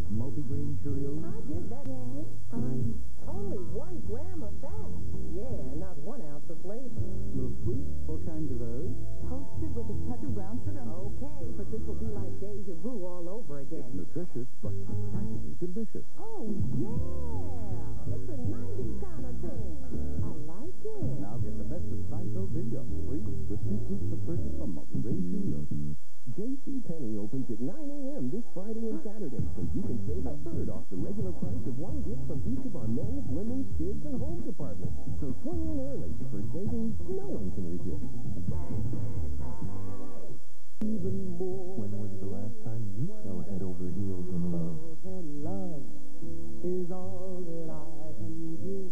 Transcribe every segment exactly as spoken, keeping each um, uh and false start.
Multigrain Cheerios? I did that. Yes, honey. Only one gram of fat. Yeah, not one ounce of flavor. Little sweet? What kinds of those? Toasted with a touch of brown sugar. Okay, but this will be like deja vu all over again. It's nutritious, but surprisingly delicious. Oh, yeah. It's a nineties kind of thing. I like it. Now get the best of Seinfeld video free with two proofs of purchase from Multigrain Cheerios. J C Penney opens at nine a m this Friday and Saturday, so you can save a third off the regular price of one gift from each of our men's, women's, kids, and home departments. So swing in early for savings no one can resist. Even more. When was the last time you fell head over heels in love? And love is all that I can give.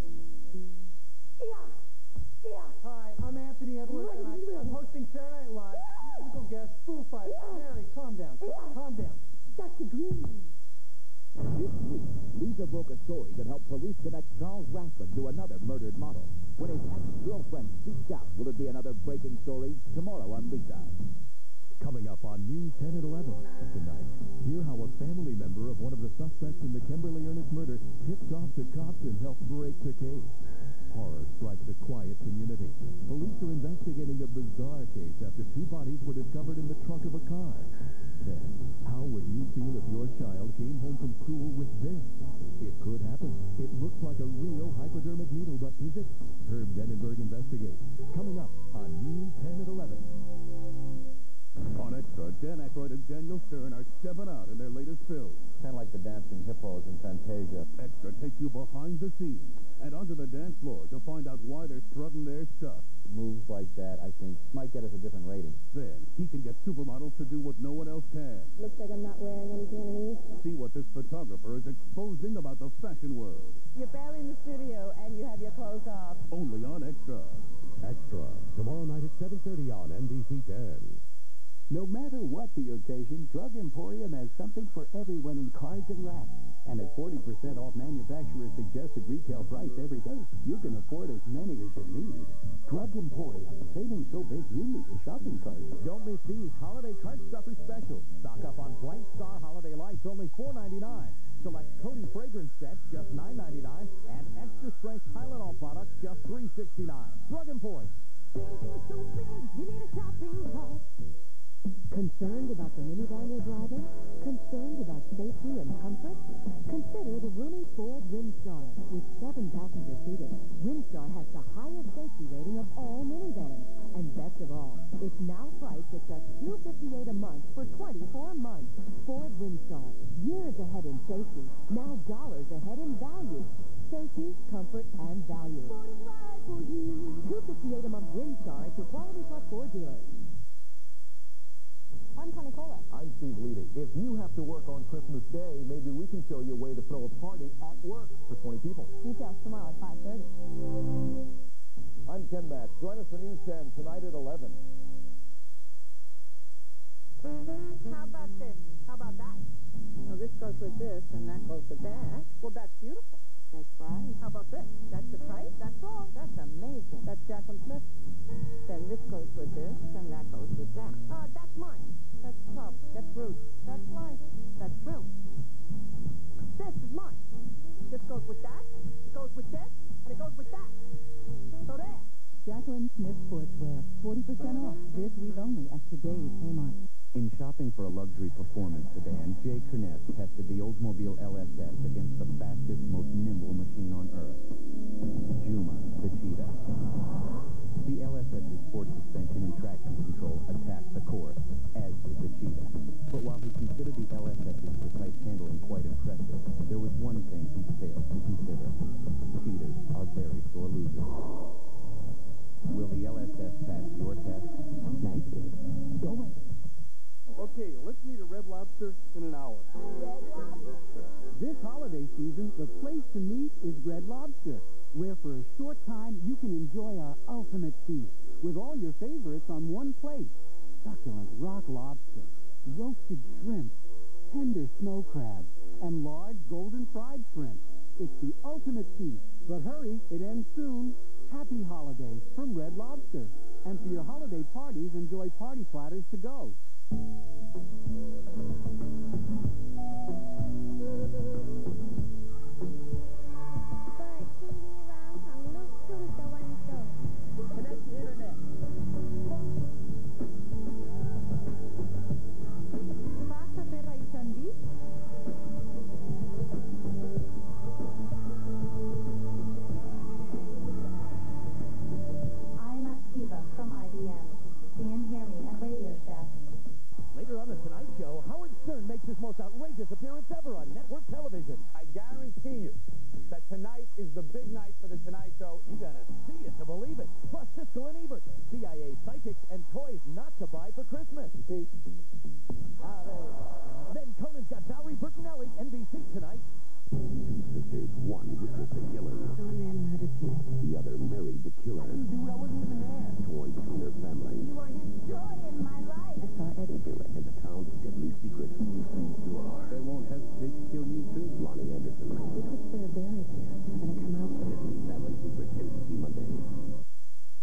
Yeah. Yeah. Hi, I'm Anthony Edwards, and I, I'm hosting Saturday Night Live. Musical guest, Foo Fighters. Yeah. Mary, calm down. Yeah. Calm down. Doctor Green. This week, Leeza broke a story that helped police connect Charles Rathbun to another murdered model. When his ex-girlfriend speaks out, will it be another breaking story? Tomorrow on Leeza. Coming up on News ten at eleven tonight, hear how a family member of one of the suspects in the Kimberly Ernest murder tipped off the cops and helped break the case. Horror strikes a quiet community. Police are investigating a bizarre case after two bodies were discovered in the trunk of a car. Then, how would you feel if your child came home from school with this? It could happen. It looks like a real hypodermic needle, but is it? Herb Denenberg investigates. Coming up on News ten at eleven. On Extra, Dan Ackroyd and Daniel Stern are stepping out in their latest film. Kind of like the dancing hippos in Fantasia. Extra takes you behind the scenes and onto the dance floor to find out why they're strutting their stuff. Moves like that, I think, might get us a different rating. Then, he can get supermodels to do what no one else can. Looks like I'm not wearing anything underneath. See what this photographer is exposing about the fashion world. You're barely in the studio, and you have your clothes off. Only on Extra. Extra, tomorrow night at seven thirty on N B C ten. No matter what the occasion, Drug Emporium has something for everyone in cards and wraps. And at forty percent off manufacturer's suggested retail price every day, you can afford as many as you need. Drug Emporium, savings so big you need a shopping cart. Don't miss these holiday cart stuffer specials. Stock up on Bright Star Holiday Lights, only four ninety-nine. Select Cody fragrance sets, just nine ninety-nine. And extra strength Tylenol products, just three sixty-nine. Drug Emporium. Savings so big, you need a shopping cart. Concerned about the minivan you're driving? Concerned about safety and comfort? Consider the roomy Ford Windstar. With seven passenger seating, Windstar has the highest safety rating of all minivans. And best of all, it's now priced at just two hundred fifty-eight dollars a month for twenty-four months. Ford Windstar, years ahead in safety, now dollars ahead in value. Safety, comfort, and value. Ford is right for you. two hundred fifty-eight dollars a month Windstar at your Quality Plus Ford dealer. I'm Connie Cola. I'm Steve Levy. If you have to work on Christmas Day, maybe we can show you a way to throw a party at work for twenty people. Details tomorrow at five thirty. I'm Ken Mack. Join us for News ten tonight at eleven. How about this? How about that? Well, this goes with this, and that goes with that. Well, that's beautiful. That's right. How about this? That's the price? That's all. That's amazing. That's Jacqueline Smith. Then this goes with this, and that goes with that. Uh, that's mine. That's tough. That's rude. That's life. That's true. This is mine. This goes with that, it goes with this, and it goes with that. So there. Jacqueline Smith Sportswear, forty percent off this week only at today's K-Mart. In shopping for a luxury performance sedan, Jay Kerness tested the Oldsmobile L S S against the fastest, most nimble machine on Earth, Juma, the Cheetah. The LSS's sport suspension and traction control attacked the course, as did the Cheetah. But while he considered the LSS's precise handling quite impressive, there was one thing he failed to consider. Cheetahs are very sore losers. Will the L S S pass your test? Nice, kid. Go away. Okay, let's meet a Red Lobster in an hour. This holiday season, the place to meet is Red Lobster, where for a short time you can enjoy our ultimate feast with all your favorites on one plate. Succulent rock lobster, roasted shrimp, tender snow crabs, and large golden fried shrimp. It's the ultimate feast. But hurry, it ends soon. Happy holidays from Red Lobster. And for your holiday parties, enjoy party platters to go. Fox's most outrageous appearance ever on network television. I guarantee you that tonight is the big night for The Tonight Show. You gotta see it to believe it. Plus Siskel and Ebert, C I A psychics, and toys not to buy for Christmas. See? Ah, there you go. Then